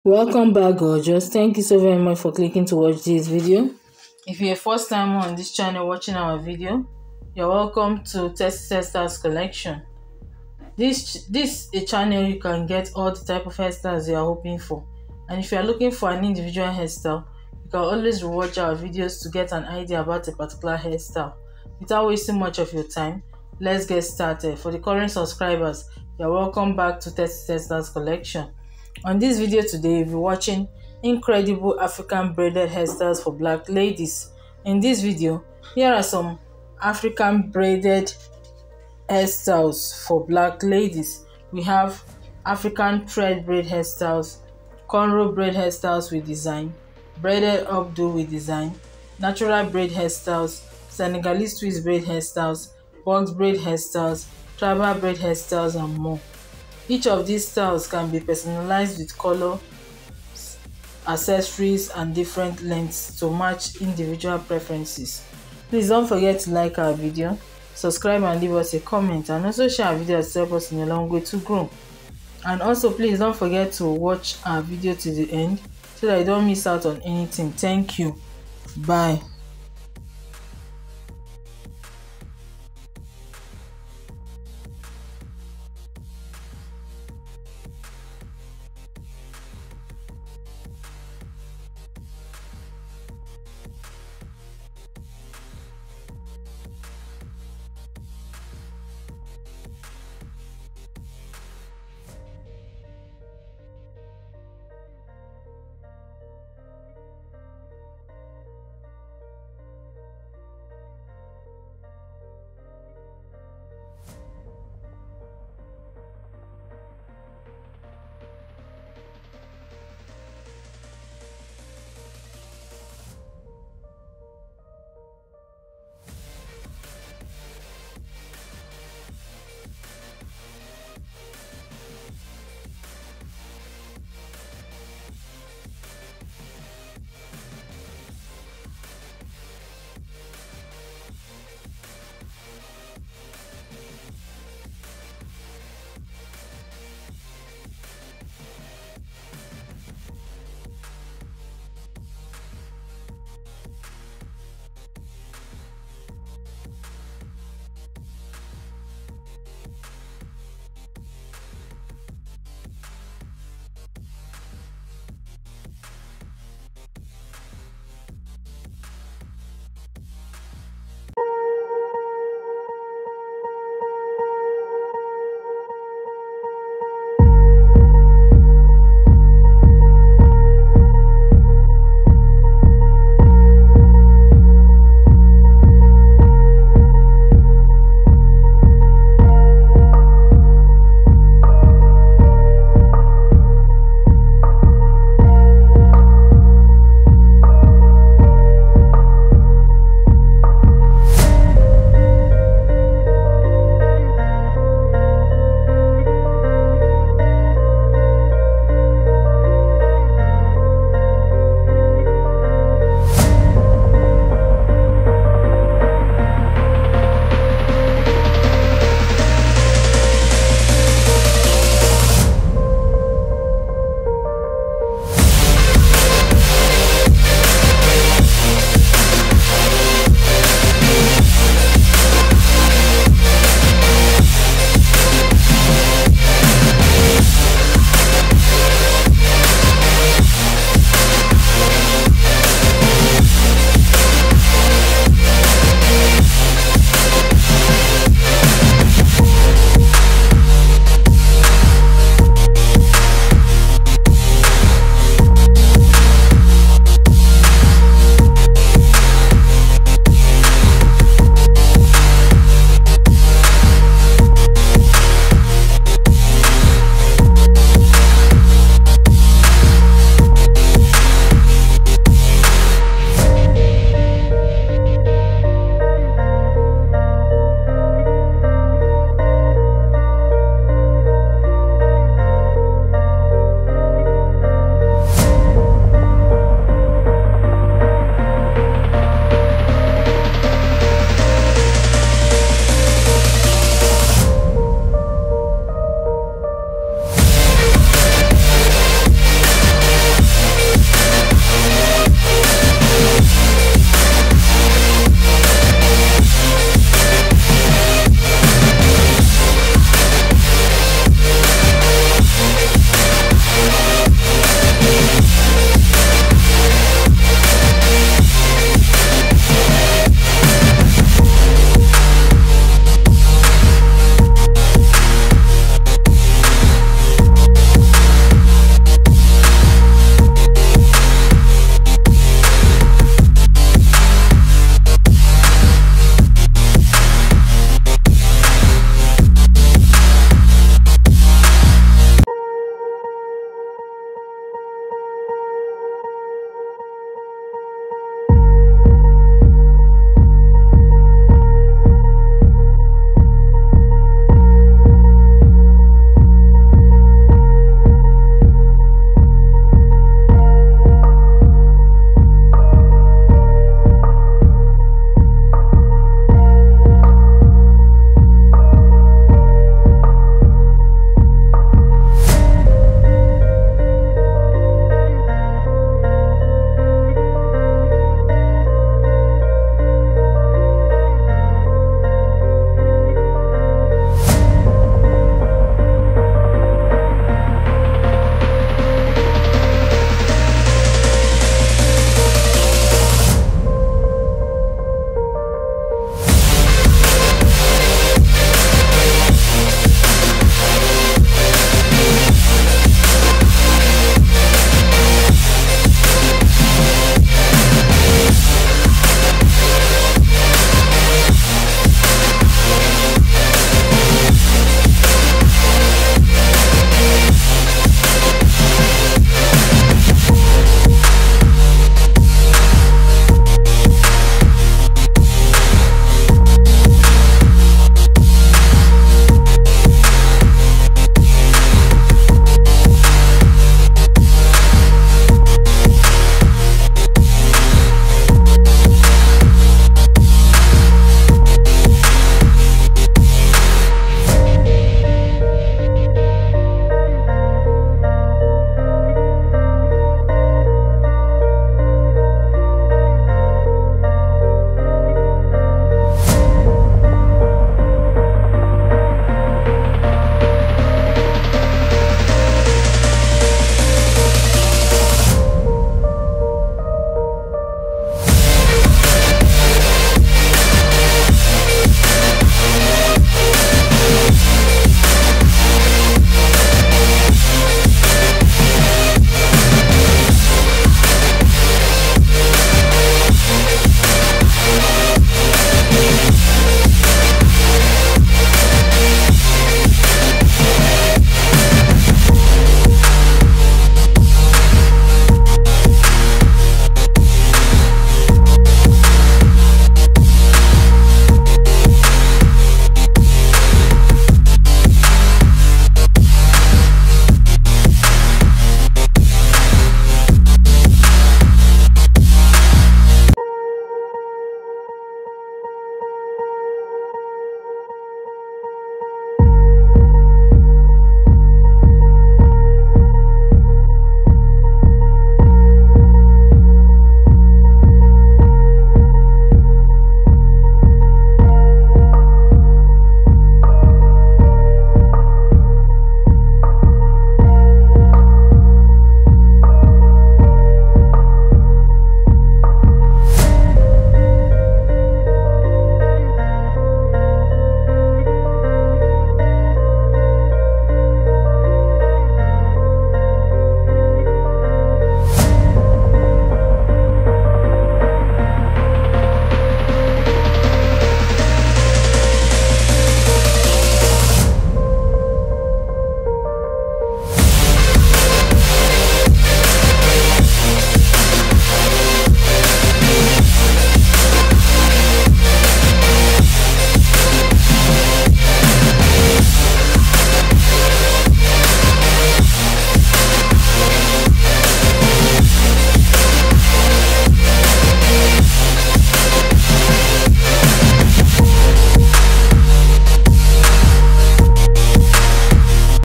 Welcome back, gorgeous. Thank you so very much for clicking to watch this video. If you're a first time on this channel watching our video, you're welcome to Tessie Hairstyles Collection. This is a channel you can get all the type of hairstyles you are hoping for, and if you are looking for an individual hairstyle, you can always watch our videos to get an idea about a particular hairstyle. Without wasting much of your time, let's get started. For the current subscribers, you're welcome back to Tessie Hairstyles Collection. On this video today, you'll be watching incredible African braided hairstyles for black ladies. In this video, here are some African braided hairstyles for black ladies. We have African thread braid hairstyles, cornrow braid hairstyles with design, braided updo with design, natural braid hairstyles, Senegalese twist braid hairstyles, box braid hairstyles, tribal braid hairstyles, and more. Each of these styles can be personalized with color, accessories, and different lengths to match individual preferences. Please don't forget to like our video, subscribe and leave us a comment, and also share our videos to help us in a long way to grow. And also please don't forget to watch our video to the end so that you don't miss out on anything. Thank you. Bye.